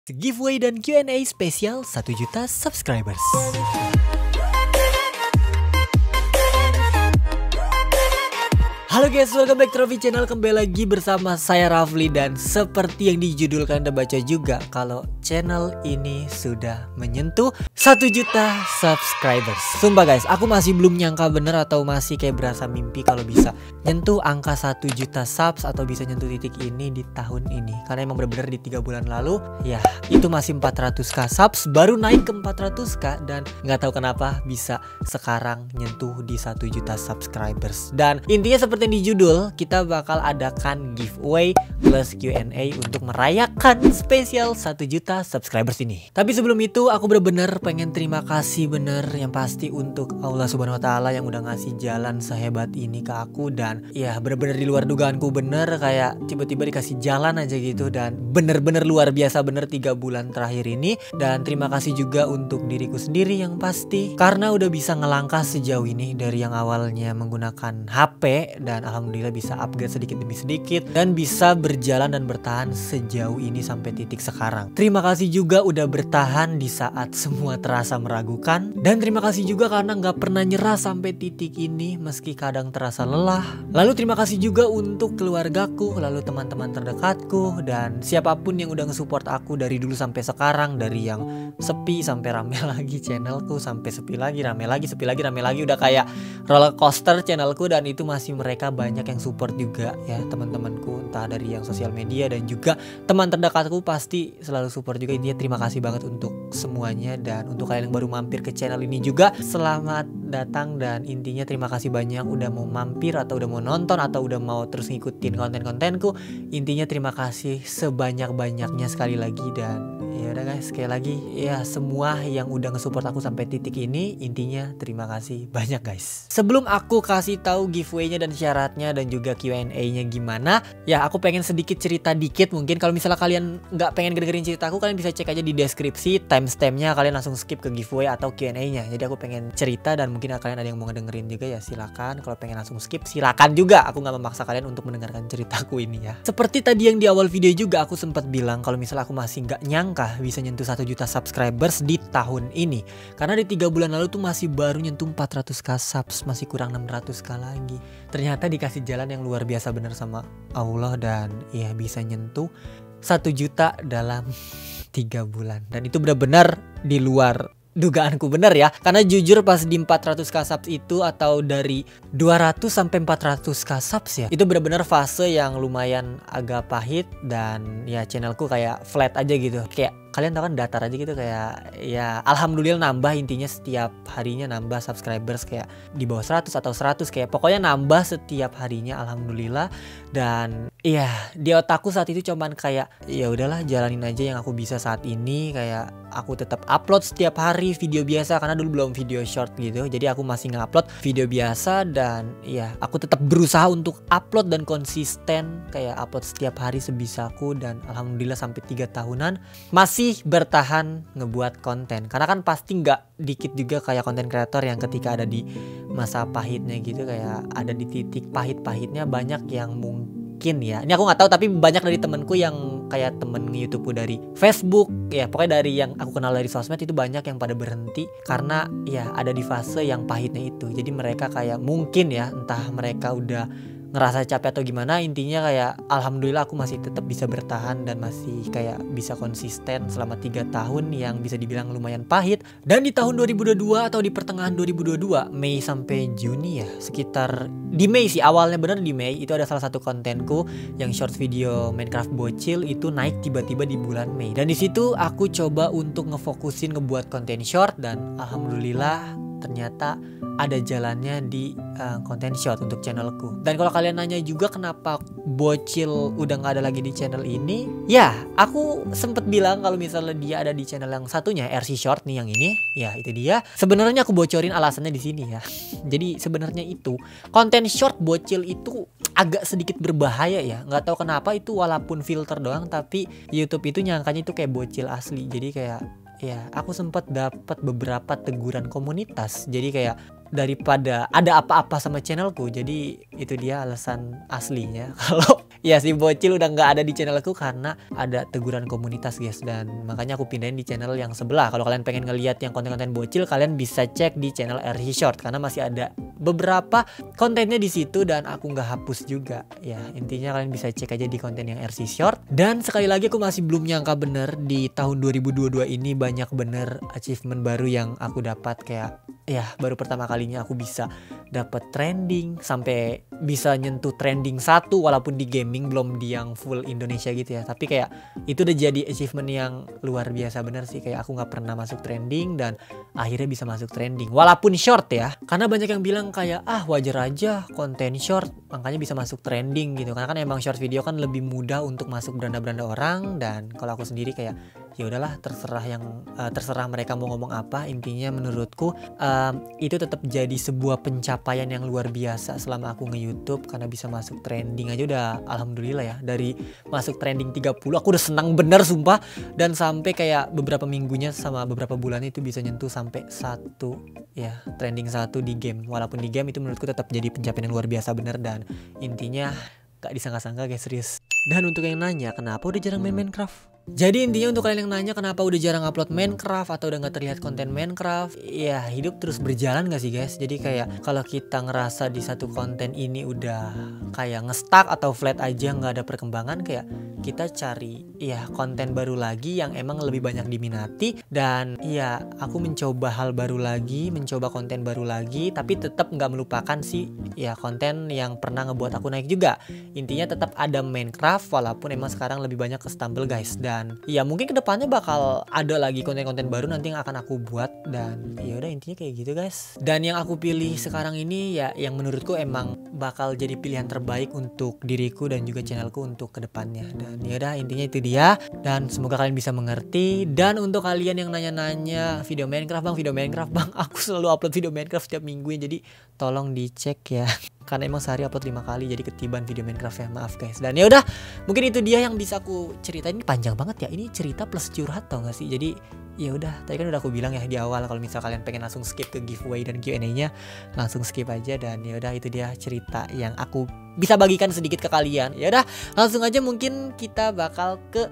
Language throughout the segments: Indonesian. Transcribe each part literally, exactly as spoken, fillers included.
Giveaway dan Q and A spesial satu juta subscribers. Halo guys, welcome back to Raffi Channel. Kembali lagi bersama saya Rafli. Dan seperti yang dijudulkan Anda baca juga, kalau channel ini sudah menyentuh satu juta subscribers. Sumpah guys, aku masih belum nyangka bener atau masih kayak berasa mimpi kalau bisa nyentuh angka satu juta subs atau bisa nyentuh titik ini di tahun ini. Karena emang bener-bener di tiga bulan lalu ya itu masih empat ratus k subs, baru naik ke empat ratus k. Dan nggak tahu kenapa bisa sekarang nyentuh di satu juta subscribers. Dan intinya seperti yang di judul, kita bakal adakan giveaway plus Q and A untuk merayakan spesial satu juta subscribers ini. Tapi sebelum itu aku bener-bener pengen terima kasih bener yang pasti untuk Allah Subhanahu Wa Taala yang udah ngasih jalan sehebat ini ke aku. Dan ya bener-bener di luar dugaanku, bener kayak tiba-tiba dikasih jalan aja gitu. Dan bener-bener luar biasa bener tiga bulan terakhir ini. Dan terima kasih juga untuk diriku sendiri yang pasti, karena udah bisa ngelangkah sejauh ini dari yang awalnya menggunakan H P dan alhamdulillah bisa upgrade sedikit demi sedikit dan bisa berjalan dan bertahan sejauh ini sampai titik sekarang. Terima kasih juga udah bertahan di saat semua terasa meragukan, dan terima kasih juga karena nggak pernah nyerah sampai titik ini meski kadang terasa lelah. Lalu terima kasih juga untuk keluargaku, lalu teman-teman terdekatku, dan siapapun yang udah nge-support aku dari dulu sampai sekarang, dari yang sepi sampai rame lagi channelku, sampai sepi lagi rame lagi, sepi lagi rame lagi, udah kayak roller coaster channelku. Dan itu masih mereka banyak yang support juga ya, teman-temanku entah dari yang sosial media dan juga teman terdekatku pasti selalu support juga. Intinya terima kasih banget untuk semuanya. Dan untuk kalian yang baru mampir ke channel ini juga selamat datang. Dan intinya terima kasih banyak udah mau mampir atau udah mau nonton atau udah mau terus ngikutin konten-kontenku. Intinya terima kasih sebanyak-banyaknya sekali lagi. Dan ya udah guys, sekali lagi ya semua yang udah nge-support aku sampai titik ini, intinya terima kasih banyak guys. Sebelum aku kasih tahu giveaway-nya dan syaratnya dan juga Q and A-nya gimana, ya aku pengen sedikit cerita dikit. Mungkin kalau misalnya kalian nggak pengen dengerin ceritaku, kalian bisa cek aja di deskripsi timestamp-nya, kalian langsung skip ke giveaway atau Q and A-nya. Jadi aku pengen cerita dan mungkin kalian ada yang mau ngedengerin juga ya silakan. Kalau pengen langsung skip silakan juga. Aku nggak memaksa kalian untuk mendengarkan ceritaku ini ya. Seperti tadi yang di awal video juga aku sempat bilang kalau misalnya aku masih nggak nyangka bisa nyentuh satu juta subscribers di tahun ini. Karena di tiga bulan lalu tuh masih baru nyentuh empat ratus k subs, masih kurang enam ratus k lagi. Ternyata dikasih jalan yang luar biasa bener sama Allah, dan ya bisa nyentuh satu juta dalam tiga bulan. Dan itu benar-benar di luar dugaanku bener ya. Karena jujur pas di empat ratus k subs itu, atau dari dua ratus sampai empat ratus k subs ya, itu bener-bener fase yang lumayan agak pahit. Dan ya channelku kayak flat aja gitu, kayak kalian tahu kan datar aja gitu. Kayak ya alhamdulillah nambah, intinya setiap harinya nambah subscribers kayak di bawah seratus atau seratus, kayak pokoknya nambah setiap harinya alhamdulillah. Dan iya di otakku saat itu cuman kayak ya udahlah jalanin aja yang aku bisa saat ini. Kayak aku tetap upload setiap hari video biasa, karena dulu belum video short gitu, jadi aku masih ngupload video biasa. Dan ya aku tetap berusaha untuk upload dan konsisten, kayak upload setiap hari sebisaku. Dan alhamdulillah sampai tiga tahunan masih bertahan ngebuat konten. Karena kan pasti nggak dikit juga kayak konten kreator yang ketika ada di masa pahitnya gitu, kayak ada di titik pahit-pahitnya, banyak yang mungkin ya, ini aku nggak tahu, tapi banyak dari temenku yang kayak temen YouTubeku dari Facebook ya, pokoknya dari yang aku kenal dari sosmed itu banyak yang pada berhenti karena ya ada di fase yang pahitnya itu. Jadi mereka kayak mungkin ya, entah mereka udah ngerasa capek atau gimana, intinya kayak alhamdulillah aku masih tetap bisa bertahan dan masih kayak bisa konsisten selama tiga tahun yang bisa dibilang lumayan pahit. Dan di tahun dua ribu dua puluh dua atau di pertengahan dua ribu dua puluh dua, Mei sampai Juni ya, sekitar di Mei sih, awalnya bener di Mei, itu ada salah satu kontenku yang short video Minecraft bocil itu naik tiba-tiba di bulan Mei. Dan di situ aku coba untuk ngefokusin ngebuat konten short, dan alhamdulillah ternyata ada jalannya di uh, konten short untuk channelku. Dan kalau kalian nanya juga kenapa bocil udah nggak ada lagi di channel ini, ya aku sempet bilang kalau misalnya dia ada di channel yang satunya R C Short nih, yang ini ya itu dia. Sebenarnya aku bocorin alasannya di sini ya. Jadi sebenarnya itu konten short bocil itu agak sedikit berbahaya ya. Nggak tahu kenapa itu, walaupun filter doang tapi YouTube itu nyangkanya itu kayak bocil asli. Jadi kayak ya aku sempat dapat beberapa teguran komunitas. Jadi kayak daripada ada apa-apa sama channelku. Jadi itu dia alasan aslinya kalau ya si bocil udah nggak ada di channelku karena ada teguran komunitas guys, dan makanya aku pindahin di channel yang sebelah. Kalau kalian pengen ngeliat yang konten-konten bocil, kalian bisa cek di channel R C Short karena masih ada beberapa kontennya di situ dan aku nggak hapus juga. Ya intinya kalian bisa cek aja di konten yang R C Short. Dan sekali lagi aku masih belum nyangka bener di tahun dua ribu dua puluh dua ini banyak bener achievement baru yang aku dapat. Kayak ya baru pertama kalinya aku bisa dapat trending sampai bisa nyentuh trending satu walaupun di gaming, belum di yang full Indonesia gitu ya. Tapi kayak itu udah jadi achievement yang luar biasa bener sih. Kayak aku nggak pernah masuk trending dan akhirnya bisa masuk trending walaupun short ya. Karena banyak yang bilang kayak ah wajar aja konten short makanya bisa masuk trending gitu. Karena kan emang short video kan lebih mudah untuk masuk beranda-beranda orang. Dan kalau aku sendiri kayak ya udahlah terserah yang uh, terserah mereka mau ngomong apa. Intinya menurutku um, itu tetap jadi sebuah pencapaian yang luar biasa selama aku nge-YouTube, karena bisa masuk trending aja udah alhamdulillah ya. Dari masuk trending tiga puluh aku udah senang bener sumpah, dan sampai kayak beberapa minggunya sama beberapa bulan itu bisa nyentuh sampai satu ya trending satu di game. Walaupun di game itu menurutku tetap jadi pencapaian yang luar biasa bener, dan intinya gak disangka-sangka guys, serius. Dan untuk yang nanya kenapa udah jarang main Minecraft, jadi intinya untuk kalian yang nanya kenapa udah jarang upload Minecraft atau udah gak terlihat konten Minecraft, ya hidup terus berjalan gak sih guys. Jadi kayak kalau kita ngerasa di satu konten ini udah kayak nge-stuck atau flat aja gak ada perkembangan, kayak kita cari ya konten baru lagi yang emang lebih banyak diminati. Dan ya aku mencoba hal baru lagi, mencoba konten baru lagi, tapi tetap gak melupakan sih ya konten yang pernah ngebuat aku naik juga. Intinya tetap ada Minecraft walaupun emang sekarang lebih banyak ke Stumble guys. Dan ya mungkin kedepannya bakal ada lagi konten-konten baru nanti yang akan aku buat. Dan ya udah intinya kayak gitu guys. Dan yang aku pilih sekarang ini ya yang menurutku emang bakal jadi pilihan terbaik untuk diriku dan juga channelku untuk kedepannya. Dan ya udah intinya itu dia. Dan semoga kalian bisa mengerti. Dan untuk kalian yang nanya-nanya video Minecraft bang, video Minecraft bang, aku selalu upload video Minecraft setiap minggunya. Jadi tolong dicek ya. Karena emang sehari upload lima kali, jadi ketiban video Minecraft ya, maaf guys. Dan ya udah, mungkin itu dia yang bisa aku ceritain. Ini panjang banget ya, ini cerita plus curhat tau gak sih. Jadi ya udah, tadi kan udah aku bilang ya di awal kalau misal kalian pengen langsung skip ke giveaway dan Q and A-nya, langsung skip aja. Dan ya udah itu dia cerita yang aku bisa bagikan sedikit ke kalian. Ya udah, langsung aja mungkin kita bakal ke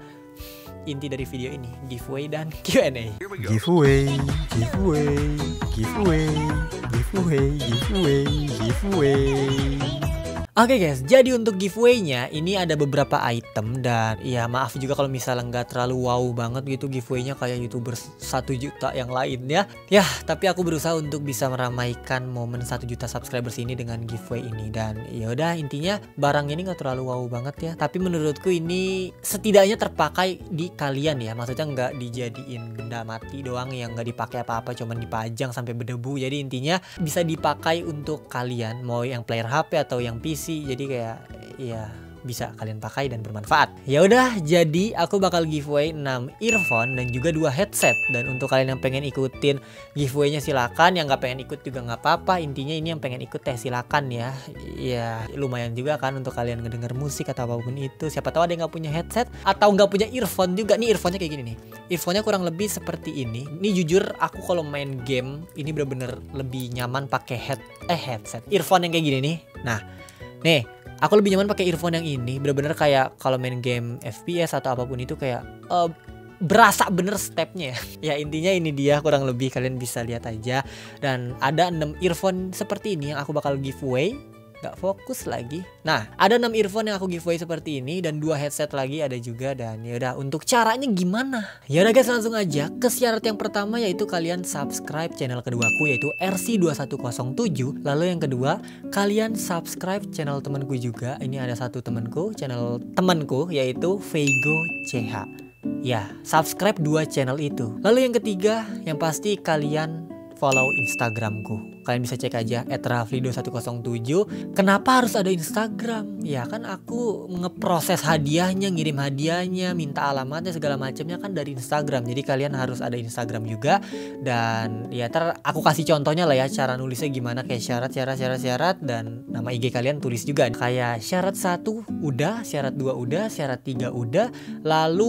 inti dari video ini, giveaway dan Q and A. Giveaway, giveaway, giveaway, giveaway, giveaway, giveaway. Oke okay guys, jadi untuk giveaway-nya ini ada beberapa item. Dan ya maaf juga kalau misalnya nggak terlalu wow banget gitu giveaway-nya kayak youtuber satu juta yang lainnya. Ya tapi aku berusaha untuk bisa meramaikan momen satu juta subscribers ini dengan giveaway ini. Dan ya udah intinya barang ini nggak terlalu wow banget ya, tapi menurutku ini setidaknya terpakai di kalian ya. Maksudnya nggak dijadiin benda mati doang yang nggak dipakai apa-apa, cuman dipajang sampai berdebu. Jadi intinya bisa dipakai untuk kalian, mau yang player H P atau yang P C. Jadi kayak ya bisa kalian pakai dan bermanfaat. Ya udah, jadi aku bakal giveaway enam earphone dan juga dua headset. Dan untuk kalian yang pengen ikutin giveaway-nya silakan, yang nggak pengen ikut juga nggak apa-apa. Intinya ini yang pengen ikut teh silakan ya. Ya lumayan juga kan untuk kalian ngedenger musik atau apapun itu. Siapa tahu ada yang nggak punya headset atau nggak punya earphone juga. Nih earphone-nya kayak gini nih. Earphone-nya kurang lebih seperti ini. Ini jujur aku kalau main game ini bener-bener lebih nyaman pakai head eh headset earphone yang kayak gini nih. Nah nih, aku lebih nyaman pakai earphone yang ini. Bener-bener kayak kalau main game F P S atau apapun itu kayak uh, berasa bener stepnya. Ya intinya ini dia kurang lebih, kalian bisa lihat aja. Dan ada enam earphone seperti ini yang aku bakal giveaway. Gak fokus lagi. Nah, ada enam earphone yang aku giveaway seperti ini dan dua headset lagi ada juga. Dan ya udah, untuk caranya gimana? Ya udah guys, langsung aja ke syarat yang pertama, yaitu kalian subscribe channel keduaku yaitu R C dua satu nol tujuh. Lalu yang kedua, kalian subscribe channel temanku juga. Ini ada satu temanku, channel temanku yaitu Vego C H. Ya, subscribe dua channel itu. Lalu yang ketiga, yang pasti kalian follow Instagramku. Kalian bisa cek aja et rafli dua satu nol tujuh. Kenapa harus ada Instagram? Ya kan aku ngeproses hadiahnya, ngirim hadiahnya, minta alamatnya segala macamnya kan dari Instagram. Jadi kalian harus ada Instagram juga. Dan ya ntar aku kasih contohnya lah ya, cara nulisnya gimana, kayak syarat, syarat, syarat, syarat, dan nama I G kalian tulis juga. Kayak syarat satu udah, syarat dua udah, syarat tiga udah, lalu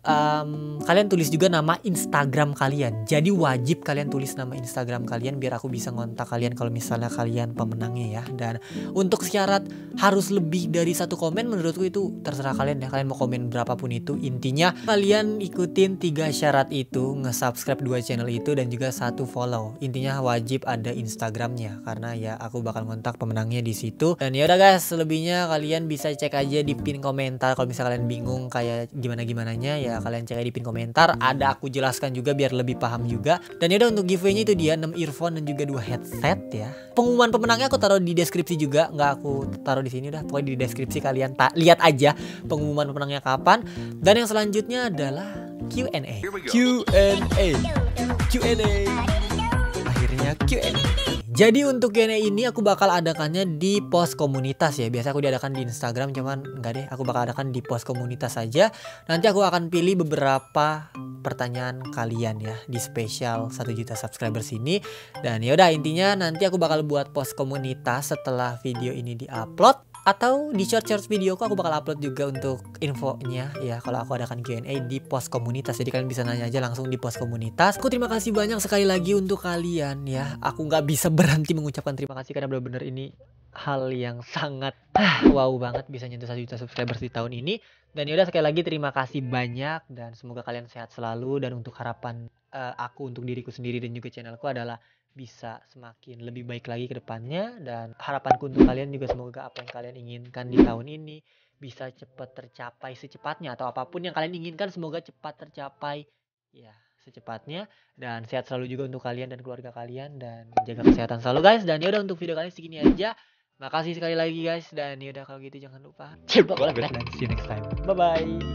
um, kalian tulis juga nama Instagram kalian. Jadi wajib kalian tulis nama Instagram kalian biar aku bisa ngontak kalian kalau misalnya kalian pemenangnya ya. Dan untuk syarat harus lebih dari satu komen, menurutku itu terserah kalian ya. Kalian mau komen berapapun itu. Intinya kalian ikutin tiga syarat itu, nge-subscribe dua channel itu dan juga satu follow. Intinya wajib ada Instagramnya karena ya aku bakal ngontak pemenangnya di situ. Dan ya udah guys, selebihnya kalian bisa cek aja di pin komentar. Kalau misalnya kalian bingung kayak gimana-gimananya ya kalian cek aja di pin komentar. Ada aku jelaskan juga biar lebih paham juga. Dan ya udah untuk giveaway-nya itu dia enam earphone dan juga dua headset ya. Pengumuman pemenangnya aku taruh di deskripsi juga, nggak aku taruh di sini, udah pokoknya di deskripsi kalian tak lihat aja pengumuman pemenangnya kapan. Dan yang selanjutnya adalah Q and A. Q and A. Q and A. Akhirnya Q and A. Jadi untuk Q and A ini aku bakal adakannya di post komunitas ya. Biasa aku diadakan di Instagram, cuman enggak deh, aku bakal adakan di post komunitas saja. Nanti aku akan pilih beberapa pertanyaan kalian ya di spesial satu juta subscribers ini. Dan yaudah, intinya nanti aku bakal buat post komunitas setelah video ini diupload. Atau di short-short videoku aku bakal upload juga untuk infonya ya kalau aku adakan Q and A di post komunitas. Jadi kalian bisa nanya aja langsung di post komunitas. Aku terima kasih banyak sekali lagi untuk kalian ya. Aku nggak bisa berhenti mengucapkan terima kasih karena benar-benar ini hal yang sangat ah, wow banget bisa nyentuh satu juta subscribers di tahun ini. Dan yaudah, sekali lagi terima kasih banyak dan semoga kalian sehat selalu. Dan untuk harapan uh, aku untuk diriku sendiri dan juga channelku adalah bisa semakin lebih baik lagi ke depannya. Dan harapanku untuk kalian juga semoga apa yang kalian inginkan di tahun ini bisa cepat tercapai secepatnya. Atau apapun yang kalian inginkan semoga cepat tercapai ya secepatnya. Dan sehat selalu juga untuk kalian dan keluarga kalian. Dan jaga kesehatan selalu guys. Dan yaudah untuk video kali ini segini aja. Makasih sekali lagi guys. Dan yaudah kalau gitu jangan lupa coba like dan see you next time. Bye bye.